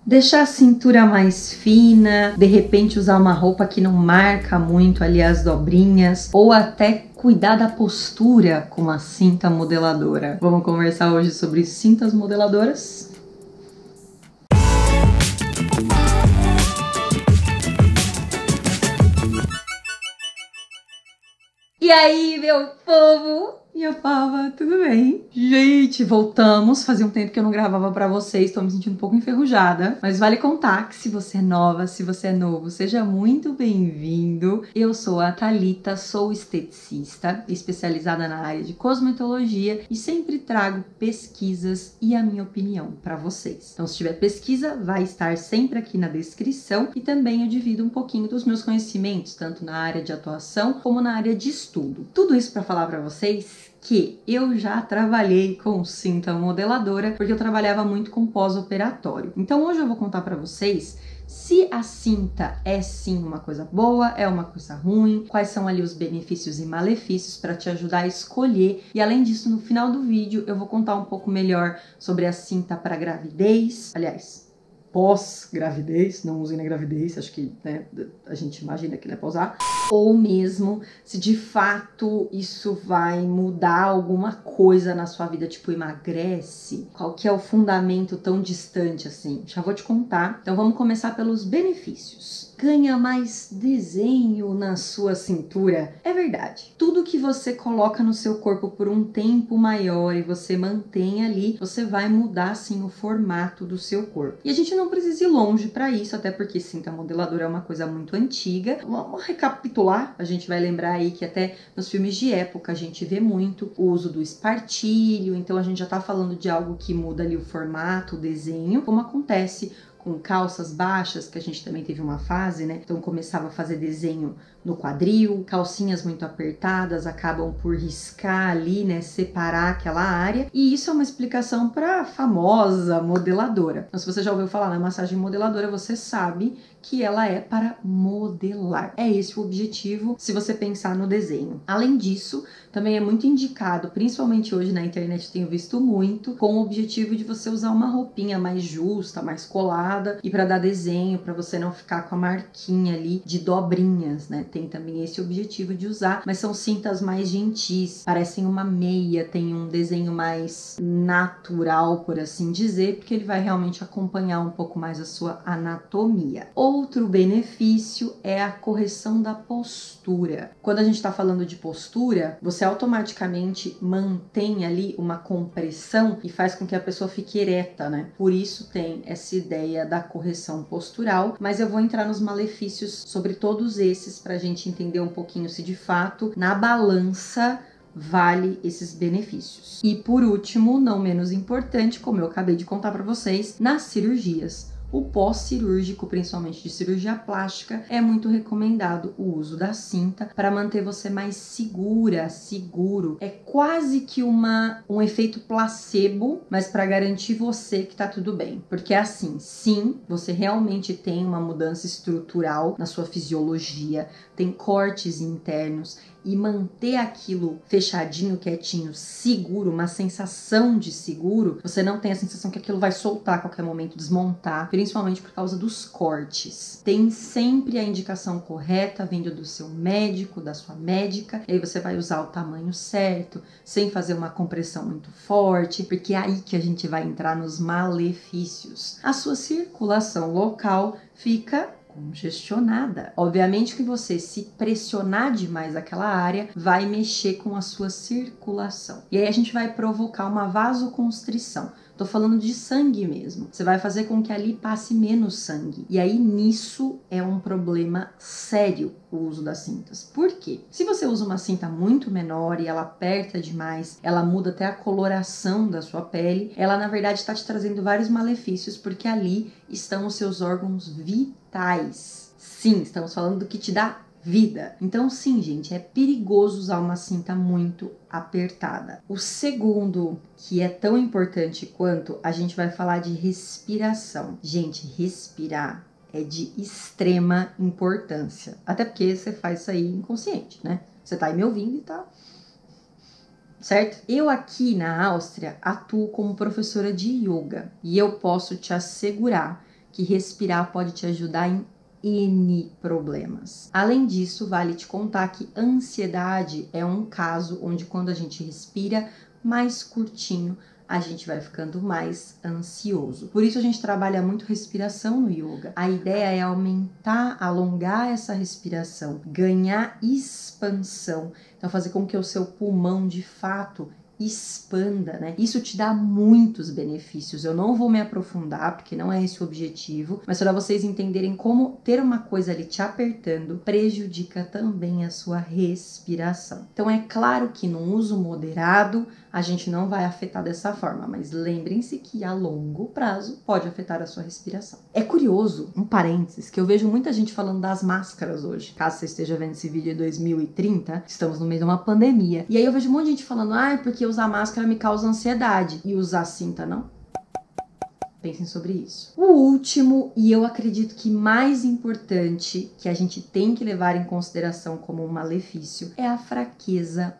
Deixar a cintura mais fina, de repente usar uma roupa que não marca muito ali as dobrinhas, ou até cuidar da postura com uma cinta modeladora. Vamos conversar hoje sobre cintas modeladoras? E aí, meu povo? Minha pava, tudo bem? Gente, voltamos. Fazia um tempo que eu não gravava pra vocês, tô me sentindo um pouco enferrujada. Mas vale contar que se você é nova, se você é novo, seja muito bem-vindo. Eu sou a Thalita, sou esteticista, especializada na área de cosmetologia e sempre trago pesquisas e a minha opinião pra vocês. Então, se tiver pesquisa, vai estar sempre aqui na descrição e também eu divido um pouquinho dos meus conhecimentos, tanto na área de atuação como na área de estudo. Tudo isso pra falar pra vocês que eu já trabalhei com cinta modeladora, porque eu trabalhava muito com pós-operatório. Então hoje eu vou contar para vocês se a cinta é sim uma coisa boa, é uma coisa ruim, quais são ali os benefícios e malefícios para te ajudar a escolher. E além disso, no final do vídeo eu vou contar um pouco melhor sobre a cinta para gravidez, aliás, pós-gravidez, não usem na gravidez, acho que né, a gente imagina que não é pra usar, ou mesmo se de fato isso vai mudar alguma coisa na sua vida, tipo emagrece, qual que é o fundamento tão distante assim, já vou te contar. Então vamos começar pelos benefícios. Ganha mais desenho na sua cintura. É verdade. Tudo que você coloca no seu corpo por um tempo maior e você mantém ali, você vai mudar sim o formato do seu corpo. E a gente não precisa ir longe para isso, até porque cinta modeladora é uma coisa muito antiga. Vamos recapitular. A gente vai lembrar aí que até nos filmes de época a gente vê muito o uso do espartilho. Então a gente já tá falando de algo que muda ali o formato, o desenho, como acontece com calças baixas, que a gente também teve uma fase, né? Então começava a fazer desenho no quadril, calcinhas muito apertadas acabam por riscar ali, né? Separar aquela área. E isso é uma explicação para a famosa modeladora. Então se você já ouviu falar na massagem modeladora, você sabe que ela é para modelar. É esse o objetivo se você pensar no desenho. Além disso, também é muito indicado, principalmente hoje na internet eu tenho visto muito, com o objetivo de você usar uma roupinha mais justa, mais colada e para dar desenho, para você não ficar com a marquinha ali de dobrinhas, né? Tem também esse objetivo de usar, mas são cintas mais gentis, parecem uma meia, tem um desenho mais natural, por assim dizer, porque ele vai realmente acompanhar um pouco mais a sua anatomia. Outro benefício é a correção da postura. Quando a gente está falando de postura, você automaticamente mantém ali uma compressão e faz com que a pessoa fique ereta, né? Por isso tem essa ideia da correção postural, mas eu vou entrar nos malefícios sobre todos esses para a gente entender um pouquinho se de fato na balança vale esses benefícios. E por último, não menos importante, como eu acabei de contar para vocês, nas cirurgias. O pós-cirúrgico, principalmente de cirurgia plástica, é muito recomendado o uso da cinta para manter você mais segura, seguro. É quase que um efeito placebo, mas para garantir você que tá tudo bem. Porque é assim, sim, você realmente tem uma mudança estrutural na sua fisiologia, tem cortes internos, e manter aquilo fechadinho, quietinho, seguro, uma sensação de seguro, você não tem a sensação que aquilo vai soltar a qualquer momento, desmontar, principalmente por causa dos cortes. Tem sempre a indicação correta vindo do seu médico, da sua médica, e aí você vai usar o tamanho certo, sem fazer uma compressão muito forte, porque é aí que a gente vai entrar nos malefícios. A sua circulação local fica congestionada. Obviamente que você, se pressionar demais aquela área, vai mexer com a sua circulação. E aí a gente vai provocar uma vasoconstrição. Tô falando de sangue mesmo. Você vai fazer com que ali passe menos sangue. E aí nisso é um problema sério o uso das cintas. Por quê? Se você usa uma cinta muito menor e ela aperta demais, ela muda até a coloração da sua pele, ela na verdade está te trazendo vários malefícios, porque ali estão os seus órgãos vitais. Sim, estamos falando do que te dá vida. Então sim, gente, é perigoso usar uma cinta muito apertada. O segundo, que é tão importante quanto, a gente vai falar de respiração. Gente, respirar é de extrema importância. Até porque você faz isso aí inconsciente, né? Você tá aí me ouvindo e tá... certo? Eu aqui na Áustria atuo como professora de yoga e eu posso te assegurar que respirar pode te ajudar em N problemas. Além disso, vale te contar que ansiedade é um caso onde quando a gente respira mais curtinho, a gente vai ficando mais ansioso. Por isso a gente trabalha muito respiração no yoga. A ideia é aumentar, alongar essa respiração, ganhar expansão. Então fazer com que o seu pulmão de fato expanda, né? Isso te dá muitos benefícios. Eu não vou me aprofundar, porque não é esse o objetivo, mas para vocês entenderem como ter uma coisa ali te apertando prejudica também a sua respiração. Então é claro que num uso moderado a gente não vai afetar dessa forma, mas lembrem-se que a longo prazo pode afetar a sua respiração. É curioso, um parênteses, que eu vejo muita gente falando das máscaras hoje. Caso você esteja vendo esse vídeo em 2030, estamos no meio de uma pandemia. E aí eu vejo um monte de gente falando, porque usar máscara me causa ansiedade. E usar cinta não? Pensem sobre isso. O último, e eu acredito que mais importante, que a gente tem que levar em consideração como um malefício, é a fraqueza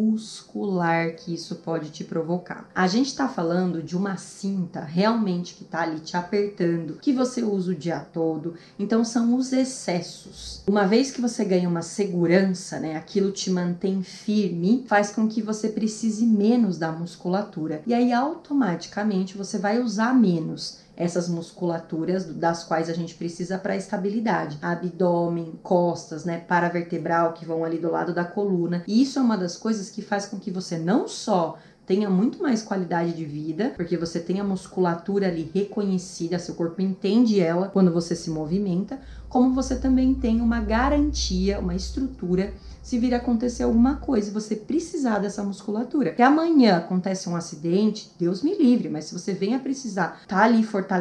muscular que isso pode te provocar. A gente tá falando de uma cinta realmente que tá ali te apertando, que você usa o dia todo, então são os excessos. Uma vez que você ganha uma segurança, né, aquilo te mantém firme, faz com que você precise menos da musculatura. E aí automaticamente você vai usar menos essas musculaturas das quais a gente precisa para estabilidade. Abdômen, costas, né, paravertebral que vão ali do lado da coluna. E isso é uma das coisas que faz com que você não só tenha muito mais qualidade de vida, porque você tem a musculatura ali reconhecida, seu corpo entende ela quando você se movimenta, como você também tem uma garantia, uma estrutura se vir a acontecer alguma coisa e você precisar dessa musculatura. Que amanhã acontece um acidente, Deus me livre, mas se você vem a precisar tá ali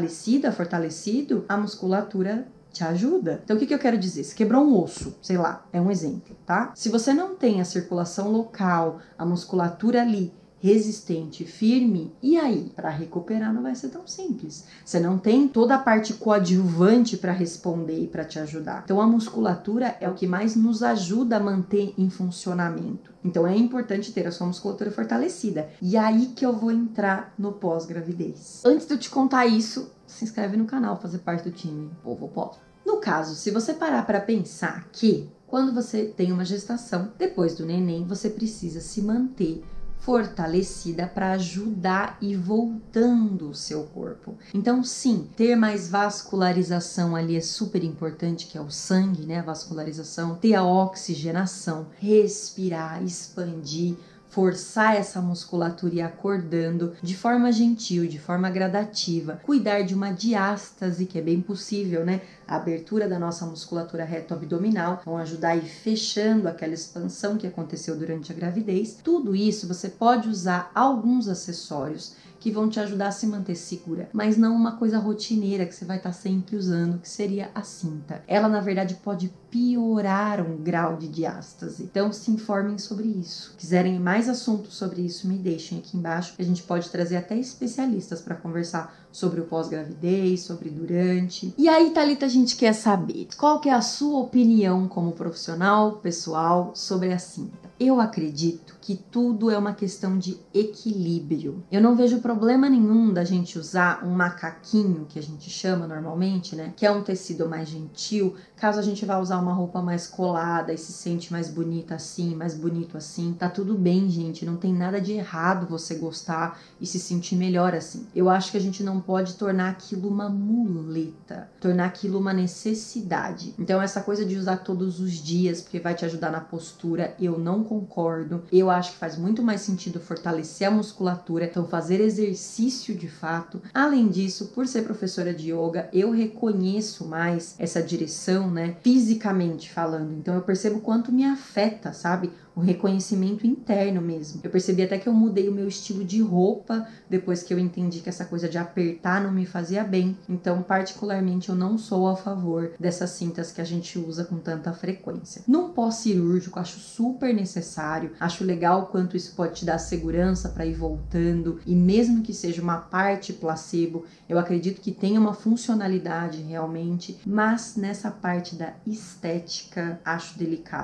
fortalecido, a musculatura te ajuda. Então o que eu quero dizer? Se quebrou um osso, sei lá, é um exemplo, tá? Se você não tem a circulação local, a musculatura ali resistente, firme, e aí? Para recuperar não vai ser tão simples. Você não tem toda a parte coadjuvante para responder e para te ajudar. Então a musculatura é o que mais nos ajuda a manter em funcionamento. Então é importante ter a sua musculatura fortalecida. E aí que eu vou entrar no pós-gravidez. Antes de eu te contar isso, se inscreve no canal, fazer parte do time Povo Pós. No caso, se você parar para pensar que quando você tem uma gestação, depois do neném, você precisa se manter fortalecida para ajudar e voltando o seu corpo. Então, sim, ter mais vascularização ali é super importante, que é o sangue, né? A vascularização, ter a oxigenação, respirar, expandir, forçar essa musculatura e ir acordando de forma gentil, de forma gradativa, cuidar de uma diástase, que é bem possível, né? A abertura da nossa musculatura reto-abdominal, vão ajudar a ir fechando aquela expansão que aconteceu durante a gravidez. Tudo isso você pode usar alguns acessórios que vão te ajudar a se manter segura, mas não uma coisa rotineira que você vai estar sempre usando, que seria a cinta. Ela, na verdade, pode piorar um grau de diástase. Então, se informem sobre isso. Quiserem mais assuntos sobre isso, me deixem aqui embaixo. A gente pode trazer até especialistas para conversar sobre o pós-gravidez, sobre durante. E aí, Thalita, a gente quer saber qual que é a sua opinião como profissional, pessoal, sobre a cinta. Eu acredito que tudo é uma questão de equilíbrio. Eu não vejo problema nenhum da gente usar um macaquinho, que a gente chama normalmente, né? Que é um tecido mais gentil, caso a gente vá usar uma roupa mais colada e se sente mais bonita assim, mais bonito assim. Tá tudo bem, gente. Não tem nada de errado você gostar e se sentir melhor assim. Eu acho que a gente não pode tornar aquilo uma muleta, tornar aquilo uma necessidade. Então essa coisa de usar todos os dias porque vai te ajudar na postura, eu não concordo. Eu acho que faz muito mais sentido fortalecer a musculatura, então fazer exercício de fato. Além disso, por ser professora de yoga, eu reconheço mais essa direção, né, fisicamente falando. Então eu percebo quanto me afeta, sabe? O reconhecimento interno mesmo. Eu percebi até que eu mudei o meu estilo de roupa depois que eu entendi que essa coisa de apertar não me fazia bem. Então, particularmente, eu não sou a favor dessas cintas que a gente usa com tanta frequência. Num pós-cirúrgico, acho super necessário. Acho legal o quanto isso pode te dar segurança para ir voltando. E mesmo que seja uma parte placebo, eu acredito que tenha uma funcionalidade realmente. Mas nessa parte da estética, acho delicado.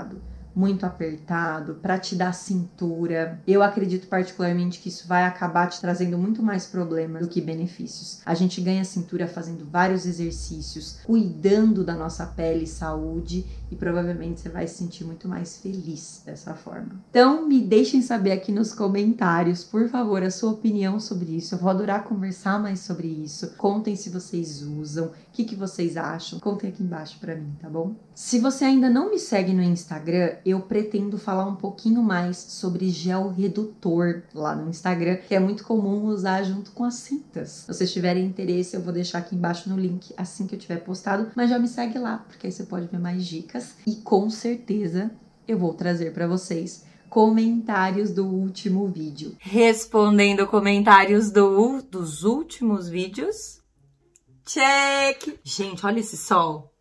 muito apertado, para te dar cintura. Eu acredito particularmente que isso vai acabar te trazendo muito mais problemas do que benefícios. A gente ganha cintura fazendo vários exercícios, cuidando da nossa pele e saúde, e provavelmente você vai se sentir muito mais feliz dessa forma. Então, me deixem saber aqui nos comentários, por favor, a sua opinião sobre isso. Eu vou adorar conversar mais sobre isso. Contem se vocês usam, o que vocês acham. Contem aqui embaixo pra mim, tá bom? Se você ainda não me segue no Instagram, eu pretendo falar um pouquinho mais sobre gel redutor lá no Instagram, que é muito comum usar junto com as cintas. Se vocês tiverem interesse, eu vou deixar aqui embaixo no link assim que eu tiver postado, mas já me segue lá, porque aí você pode ver mais dicas e com certeza eu vou trazer pra vocês comentários do último vídeo. Respondendo comentários dos últimos vídeos. Check! Gente, olha esse sol.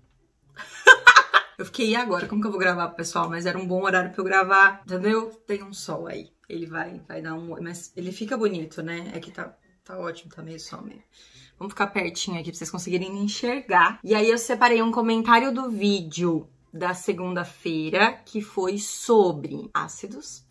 Eu fiquei, e agora? Como que eu vou gravar pro pessoal? Mas era um bom horário pra eu gravar, entendeu? Tem um sol aí. Ele vai dar um... Mas ele fica bonito, né? É que tá ótimo, tá meio sol mesmo. Vamos ficar pertinho aqui pra vocês conseguirem me enxergar. E aí eu separei um comentário do vídeo da segunda-feira, que foi sobre ácidos.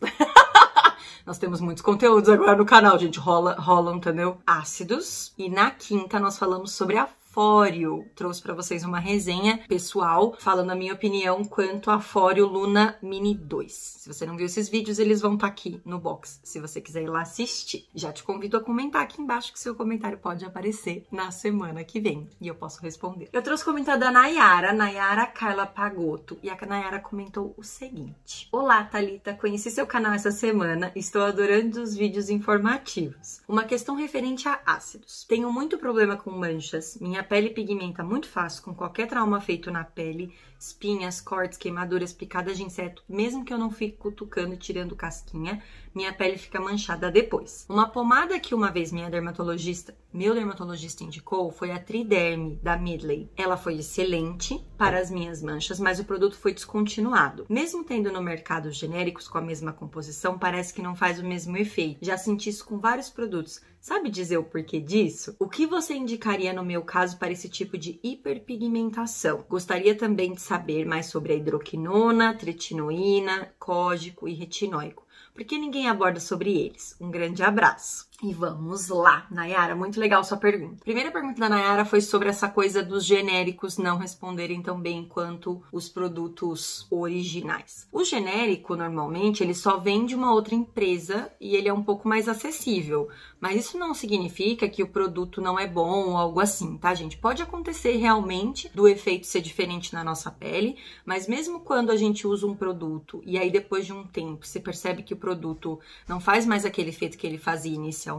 Nós temos muitos conteúdos agora no canal, gente. Rolam, entendeu? Ácidos. E na quinta nós falamos sobre a Fóreo. Trouxe pra vocês uma resenha pessoal, falando a minha opinião quanto a Fóreo Luna Mini 2. Se você não viu esses vídeos, eles vão estar aqui no box, se você quiser ir lá assistir. Já te convido a comentar aqui embaixo, que seu comentário pode aparecer na semana que vem, e eu posso responder. Eu trouxe o comentário da Nayara Carla Pagotto, e a Nayara comentou o seguinte: Olá, Thalita, conheci seu canal essa semana, estou adorando os vídeos informativos. Uma questão referente a ácidos. Tenho muito problema com manchas, minha pele pigmenta muito fácil com qualquer trauma feito na pele, espinhas, cortes, queimaduras, picadas de inseto, mesmo que eu não fique cutucando e tirando casquinha, minha pele fica manchada depois. Uma pomada que uma vez meu dermatologista indicou foi a Triderme, da Midley. Ela foi excelente para as minhas manchas, mas o produto foi descontinuado. Mesmo tendo no mercado genéricos com a mesma composição, parece que não faz o mesmo efeito. Já senti isso com vários produtos. Sabe dizer o porquê disso? O que você indicaria no meu caso para esse tipo de hiperpigmentação? Gostaria também de saber mais sobre a hidroquinona, tretinoína, código e retinóico. Por que ninguém aborda sobre eles? Um grande abraço. E vamos lá, Nayara, muito legal sua pergunta. A primeira pergunta da Nayara foi sobre essa coisa dos genéricos não responderem tão bem quanto os produtos originais. O genérico, normalmente, ele só vem de uma outra empresa e ele é um pouco mais acessível. Mas isso não significa que o produto não é bom ou algo assim, tá, gente? Pode acontecer realmente do efeito ser diferente na nossa pele, mas mesmo quando a gente usa um produto e aí depois de um tempo você percebe que o produto não faz mais aquele efeito que ele fazia inicialmente,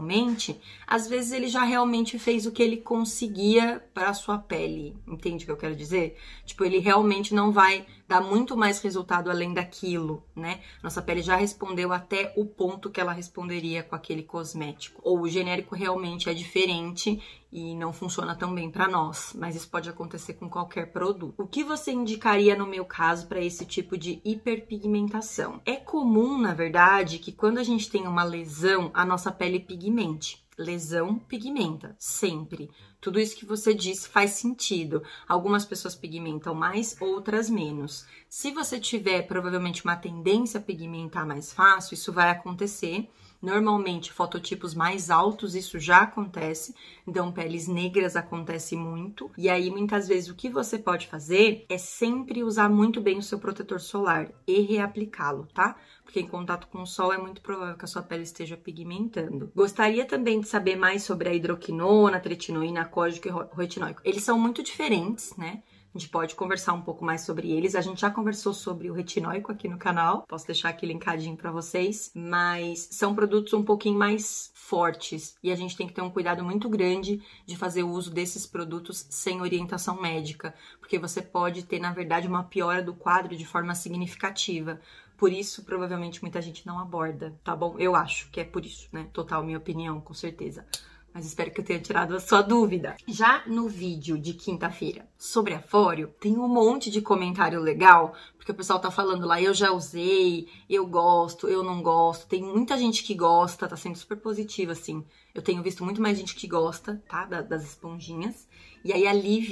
às vezes ele já realmente fez o que ele conseguia para a sua pele, entende o que eu quero dizer? Tipo, ele realmente não vai dar muito mais resultado além daquilo, né? Nossa pele já respondeu até o ponto que ela responderia com aquele cosmético. Ou o genérico realmente é diferente e não funciona tão bem para nós, mas isso pode acontecer com qualquer produto. O que você indicaria no meu caso para esse tipo de hiperpigmentação? É comum, na verdade, que quando a gente tem uma lesão, a nossa pele pigmente. Lesão pigmenta, sempre. Tudo isso que você disse faz sentido. Algumas pessoas pigmentam mais, outras menos. Se você tiver provavelmente uma tendência a pigmentar mais fácil, isso vai acontecer. Normalmente, fototipos mais altos, isso já acontece. Então, peles negras acontece muito. E aí, muitas vezes, o que você pode fazer é sempre usar muito bem o seu protetor solar e reaplicá-lo, tá? Porque em contato com o sol é muito provável que a sua pele esteja pigmentando. Gostaria também de saber mais sobre a hidroquinona, tretinoína, código e retinóico. Eles são muito diferentes, né? A gente pode conversar um pouco mais sobre eles. A gente já conversou sobre o retinóico aqui no canal. Posso deixar aqui linkadinho pra vocês. Mas são produtos um pouquinho mais fortes. E a gente tem que ter um cuidado muito grande de fazer uso desses produtos sem orientação médica. Porque você pode ter, na verdade, uma piora do quadro de forma significativa. Por isso, provavelmente, muita gente não aborda, tá bom? Eu acho que é por isso, né? Total minha opinião, com certeza. Mas espero que eu tenha tirado a sua dúvida. Já no vídeo de quinta-feira sobre a Fóreo, tem um monte de comentário legal, porque o pessoal tá falando lá, eu já usei, eu gosto, eu não gosto. Tem muita gente que gosta, tá sendo super positivo, assim. Eu tenho visto muito mais gente que gosta, tá? Das esponjinhas. E aí a Lívia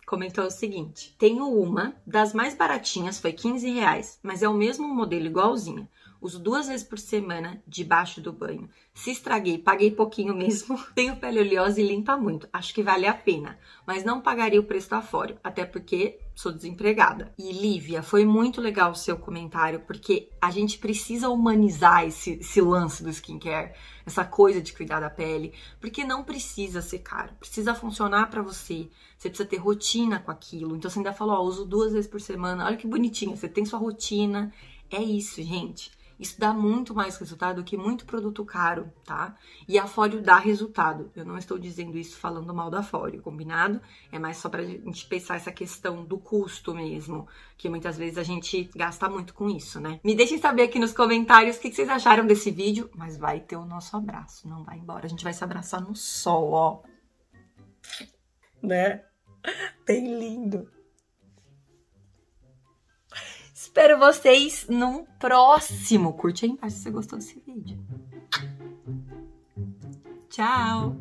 comentou o seguinte: tenho uma das mais baratinhas, foi R$15, mas é o mesmo modelo igualzinha. Uso 2 vezes por semana debaixo do banho. Se estraguei, paguei pouquinho mesmo. Tenho pele oleosa e limpa muito. Acho que vale a pena. Mas não pagaria o preço da Fóreo, até porque sou desempregada. E Lívia, foi muito legal o seu comentário, porque a gente precisa humanizar esse lance do skincare, essa coisa de cuidar da pele, porque não precisa ser caro, precisa funcionar pra você. Você precisa ter rotina com aquilo. Então você ainda falou, ó, uso 2 vezes por semana. Olha que bonitinho, você tem sua rotina. É isso, gente. Isso dá muito mais resultado que muito produto caro, tá? E a Fóreo dá resultado. Eu não estou dizendo isso falando mal da Fóreo, combinado? É mais só pra gente pensar essa questão do custo mesmo, que muitas vezes a gente gasta muito com isso, né? Me deixem saber aqui nos comentários o que vocês acharam desse vídeo, mas vai ter o nosso abraço, não vai embora. A gente vai se abraçar no sol, ó. Né? Bem lindo. Espero vocês num próximo. Curte aí embaixo se você gostou desse vídeo. Tchau!